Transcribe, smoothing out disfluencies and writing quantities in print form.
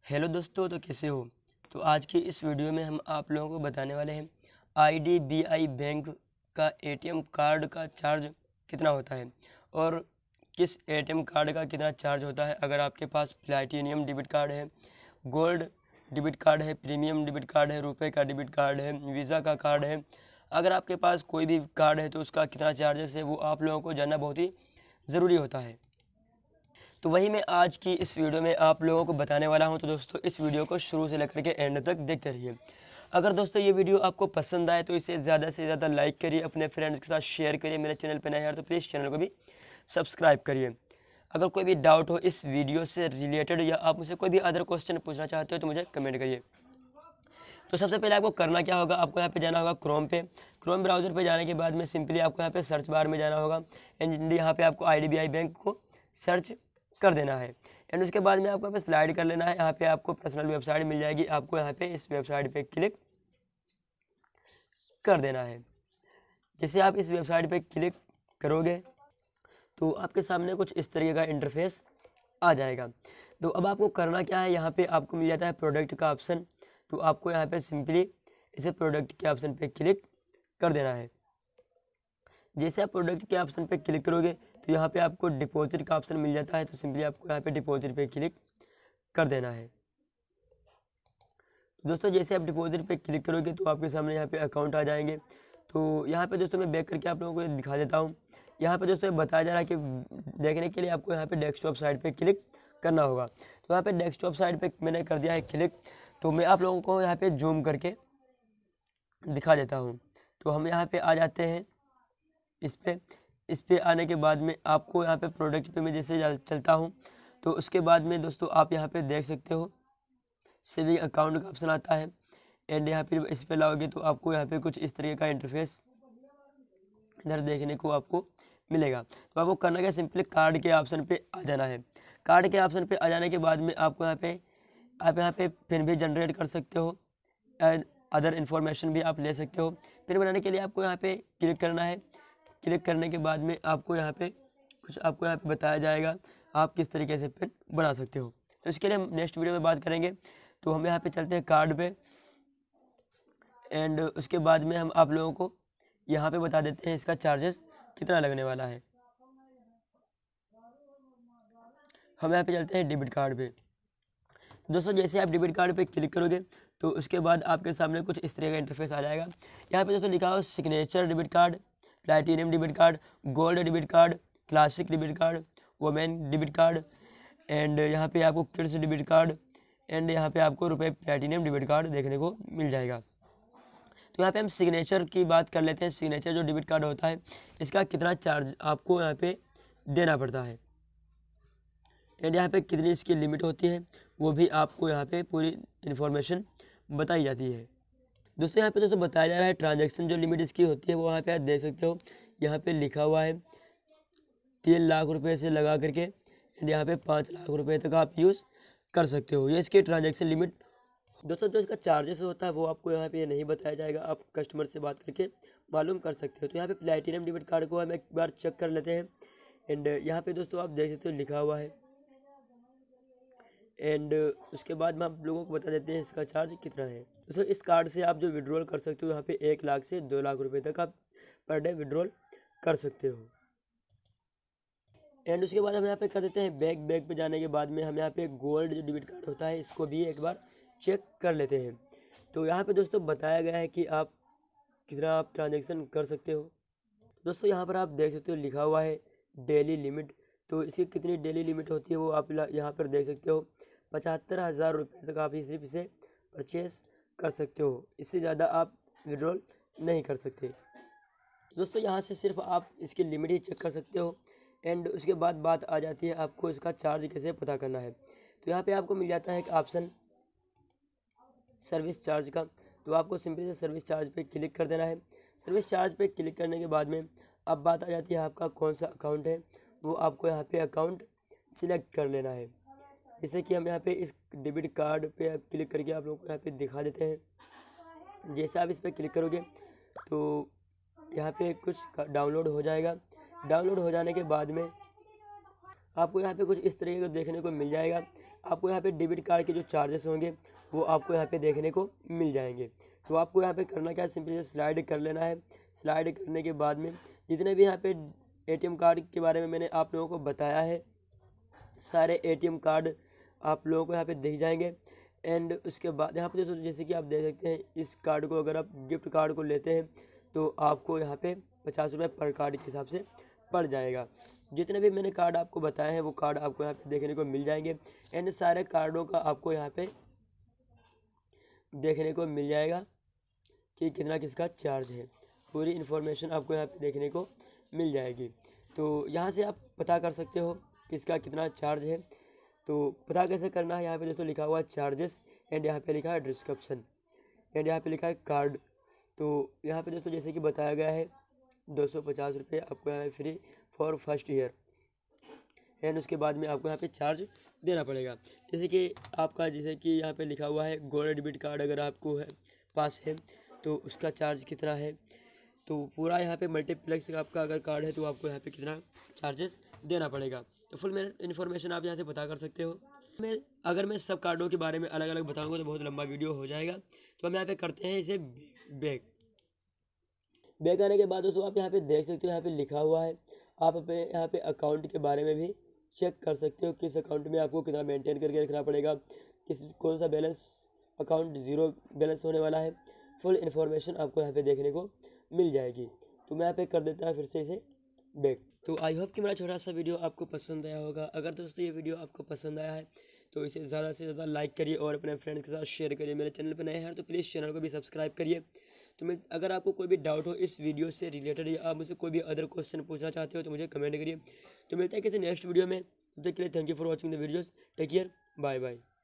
Hello दोस्तों, तो कैसे हो। तो आज की इस वीडियो में हम आप लोगों को बताने वाले हैं IDBI बैंक का एटीएम कार्ड का चार्ज कितना होता है और किस एटीएम कार्ड का कितना चार्ज होता है। अगर आपके पास प्लैटिनियम डेबिट कार्ड है, गोल्ड डेबिट कार्ड है, प्रीमियम डेबिट कार्ड है, रुपए का डेबिट कार्ड है, वीज़ा का कार्ड है, अगर आपके पास कोई भी कार्ड है तो उसका कितना चार्जेस है वो आप लोगों को जानना बहुत ही ज़रूरी होता है। तो वही मैं आज की इस वीडियो में आप लोगों को बताने वाला हूं। तो दोस्तों इस वीडियो को शुरू से लेकर के एंड तक देखते रहिए। अगर दोस्तों ये वीडियो आपको पसंद आए तो इसे ज़्यादा से ज़्यादा लाइक करिए, अपने फ्रेंड्स के साथ शेयर करिए। मेरे चैनल पर नए हैं तो प्लीज़ चैनल को भी सब्सक्राइब करिए। अगर कोई भी डाउट हो इस वीडियो से रिलेटेड या आप मुझे कोई भी अदर क्वेश्चन पूछना चाहते हो तो मुझे कमेंट करिए। तो सबसे पहले आपको करना क्या होगा, आपको यहाँ पे जाना होगा क्रोम पे। क्रोम ब्राउज़र पे जाने के बाद में सिंपली आपको यहाँ पे सर्च बार में जाना होगा एंड यहाँ पे आपको IDBI बैंक को सर्च कर देना है। एंड उसके बाद में आपको यहाँ पे स्लाइड कर लेना है। यहाँ पे आपको पर्सनल वेबसाइट मिल जाएगी, आपको यहाँ पे इस वेबसाइट पे क्लिक कर देना है। जैसे आप इस वेबसाइट पे क्लिक करोगे तो आपके सामने कुछ इस तरीके का इंटरफेस आ जाएगा। तो अब आपको करना क्या है, यहाँ पे आपको मिल जाता है प्रोडक्ट का ऑप्शन। तो आपको यहाँ पे सिंपली इसे प्रोडक्ट के ऑप्शन पे क्लिक कर देना है। जैसे आप प्रोडक्ट के ऑप्शन पे क्लिक करोगे तो यहाँ पे आपको डिपॉजिट का ऑप्शन मिल जाता है। तो सिंपली आपको यहाँ पे डिपॉजिट पे क्लिक कर देना है। दोस्तों जैसे आप डिपॉजिट पे क्लिक करोगे तो आपके सामने यहाँ पे अकाउंट आ जाएंगे। तो यहाँ पे दोस्तों मैं बैक करके आप लोगों को दिखा देता हूँ। यहाँ पे दोस्तों बताया जा रहा है कि देखने के लिए आपको यहाँ पे डेस्कटॉप साइट पे क्लिक करना होगा। तो यहाँ पे डेस्कटॉप साइट पे मैंने कर दिया है क्लिक। तो मैं आप लोगों को यहाँ पे जूम करके दिखा देता हूँ। तो हम यहाँ पे आ जाते हैं इस पे आने के बाद में आपको यहाँ पे प्रोडक्ट पे मैं जैसे चलता हूँ तो उसके बाद में दोस्तों आप यहाँ पे देख सकते हो सेविंग अकाउंट का ऑप्शन आता है। एंड यहाँ पे इस पे लाओगे तो आपको यहाँ पे कुछ इस तरीके का इंटरफेस इधर देखने को आपको मिलेगा। तो आपको करना क्या, सिंपली कार्ड के ऑप्शन पे आ जाना है। कार्ड के ऑप्शन पे आ जाने के बाद में आपको आप यहाँ पे पिन भी जनरेट कर सकते हो एंड अदर इन्फॉर्मेशन भी आप ले सकते हो। पिन बनाने के लिए आपको यहाँ पे क्लिक करना है। क्लिक करने के बाद में आपको यहाँ पे बताया जाएगा आप किस तरीके से पिन बना सकते हो। तो इसके लिए हम नेक्स्ट वीडियो में बात करेंगे। तो हम यहाँ पे चलते हैं कार्ड पे एंड उसके बाद में हम आप लोगों को यहाँ पे बता देते हैं इसका चार्जेस कितना लगने वाला है। हम यहाँ पे चलते हैं डेबिट कार्ड पे। दोस्तों जैसे आप डेबिट कार्ड पे क्लिक करोगे तो उसके बाद आपके सामने कुछ इस तरह का इंटरफेस आ जाएगा। यहाँ पे दोस्तों लिखा हो signature debit card, platinum debit card, gold debit card, classic debit card, women debit card and यहाँ पे आपको किड्स डेबिट कार्ड एंड यहाँ पे आपको रुपए प्लैटिनियम डेबिट कार्ड देखने को मिल जाएगा। तो यहाँ पे हम सिग्नेचर की बात कर लेते हैं। सिग्नेचर जो डेबिट कार्ड होता है इसका कितना चार्ज आपको यहाँ पे देना पड़ता है एंड यहाँ पे कितनी इसकी लिमिट होती है वो भी आपको यहाँ पे पूरी इन्फॉर्मेशन बताई जाती है। दोस्तों यहाँ पे दोस्तों बताया जा रहा है ट्रांजैक्शन जो लिमिट इसकी होती है वो यहाँ पे आप देख सकते हो। यहाँ पे लिखा हुआ है 3 लाख रुपए से लगा करके एंड यहाँ पे 5 लाख रुपए तक आप यूज़ कर सकते हो। ये इसकी ट्रांजैक्शन लिमिट। दोस्तों जो इसका चार्जेस होता है वो आपको यहाँ पे नहीं बताया जाएगा, आप कस्टमर से बात करके मालूम कर सकते हो। तो यहाँ पे प्लैटिनम डेबिट कार्ड को हम एक बार चेक कर लेते हैं एंड यहाँ पे दोस्तों आप देख सकते हो लिखा हुआ है एंड उसके बाद में आप लोगों को बता देते हैं इसका चार्ज कितना है। दोस्तों इस कार्ड से आप जो विड्रॉल कर सकते हो यहाँ पे 1 लाख से 2 लाख रुपए तक आप पर डे विड्रॉल कर सकते हो। एंड उसके बाद हम यहाँ पे कर देते हैं बैक पे जाने के बाद में हम यहाँ पे गोल्ड जो डेबिट कार्ड होता है इसको भी एक बार चेक कर लेते हैं। तो यहाँ पे दोस्तों बताया गया है कि आप कितना आप ट्रांजेक्शन कर सकते हो। दोस्तों यहाँ पर आप देख सकते हो लिखा हुआ है डेली लिमिट। तो इसकी कितनी डेली लिमिट होती है वो आप यहाँ पर देख सकते हो। 75,000 रुपये तक आप सिर्फ इसे परचेस कर सकते हो, इससे ज़्यादा आप विड्रॉल नहीं कर सकते। दोस्तों यहाँ से सिर्फ आप इसकी लिमिट ही चेक कर सकते हो एंड उसके बाद बात आ जाती है आपको इसका चार्ज कैसे पता करना है। तो यहाँ पे आपको मिल जाता है एक ऑप्शन सर्विस चार्ज का। तो आपको सिंपली से सर्विस चार्ज पे क्लिक कर देना है। सर्विस चार्ज पे क्लिक करने के बाद में अब बात आ जाती है आपका कौन सा अकाउंट है, वो आपको यहाँ पे अकाउंट सिलेक्ट कर लेना है। जैसे कि हम यहाँ पे इस डेबिट कार्ड पे क्लिक करके आप लोगों को यहाँ पे दिखा देते हैं। जैसे आप इस पर क्लिक करोगे तो यहाँ पे कुछ डाउनलोड हो जाएगा। डाउनलोड हो जाने के बाद में आपको यहाँ पे कुछ इस तरीके का देखने को मिल जाएगा। आपको यहाँ पे डेबिट कार्ड के जो चार्जेस होंगे वो आपको यहाँ पे देखने को मिल जाएंगे। तो आपको यहाँ पे करना क्या है, सिंपली से स्लाइड कर लेना है। स्लाइड करने के बाद में जितने भी यहाँ पे ATM कार्ड के बारे में मैंने आप लोगों को बताया है, सारे ATM कार्ड आप लोगों को यहाँ पे दिख जाएंगे। एंड उसके बाद यहाँ पे दोस्तों जैसे कि आप देख सकते हैं, इस कार्ड को अगर आप गिफ्ट कार्ड को लेते हैं तो आपको यहाँ पे 50 रुपये पर कार्ड के हिसाब से पड़ जाएगा। जितने भी मैंने कार्ड आपको बताए हैं वो कार्ड आपको यहाँ पे देखने को मिल जाएंगे। एंड सारे कार्डों का आपको यहाँ पे देखने को मिल जाएगा कि कितना किसका चार्ज है। पूरी इन्फॉर्मेशन आपको यहाँ पे देखने को मिल जाएगी। तो यहाँ से आप पता कर सकते हो किसका कितना चार्ज है। तो पता कैसे करना है, यहाँ पे दोस्तों लिखा हुआ है चार्जेस, एंड यहाँ पे लिखा है डिस्क्रिप्शन, एंड यहाँ पे लिखा है कार्ड। तो यहाँ पे दोस्तों जैसे कि बताया गया है 250 रुपये आपको यहाँ free for first year, and उसके बाद में आपको यहाँ पे चार्ज देना पड़ेगा। जैसे कि आपका जैसे कि यहाँ पे लिखा हुआ है गोल्ड डेबिट कार्ड अगर आपको है पास है तो उसका चार्ज कितना है। तो पूरा यहाँ पे मल्टीप्लेक्स का आपका अगर कार्ड है तो आपको यहाँ पे कितना चार्जेस देना पड़ेगा। तो फुल मेरे इन्फॉर्मेशन आप यहाँ से पता कर सकते हो। अगर मैं सब कार्डों के बारे में अलग अलग बताऊँगा तो बहुत लंबा वीडियो हो जाएगा। तो हम यहाँ पे करते हैं इसे बैक आने के बाद दोस्तों आप यहाँ पे देख सकते हो, यहाँ पे लिखा हुआ है। आप अपने यहाँ पे अकाउंट के बारे में भी चेक कर सकते हो, किस अकाउंट में आपको कितना मेंटेन करके रखना पड़ेगा, कौन सा बैलेंस अकाउंट ज़ीरो बैलेंस होने वाला है। फुल इन्फॉर्मेशन आपको यहाँ पे देखने को मिल जाएगी। तो मैं यहाँ पे कर देता हूँ फिर से इसे बैक। तो आई होप कि मेरा छोटा सा वीडियो आपको पसंद आया होगा। अगर दोस्तों ये वीडियो आपको पसंद आया है तो इसे ज़्यादा से ज़्यादा लाइक करिए और अपने फ्रेंड्स के साथ शेयर करिए। मेरे चैनल पर नए हैं तो प्लीज़ चैनल को भी सब्सक्राइब करिए। तो मैं अगर आपको कोई भी डाउट हो इस वीडियो से रिलेटेड या आप मुझसे कोई भी अदर क्वेश्चन पूछना चाहते हो तो मुझे कमेंट करिए। तो मिलते हैं किसी नेक्स्ट वीडियो में। तब तक के लिए thank you for watching the videos. Take care, bye bye.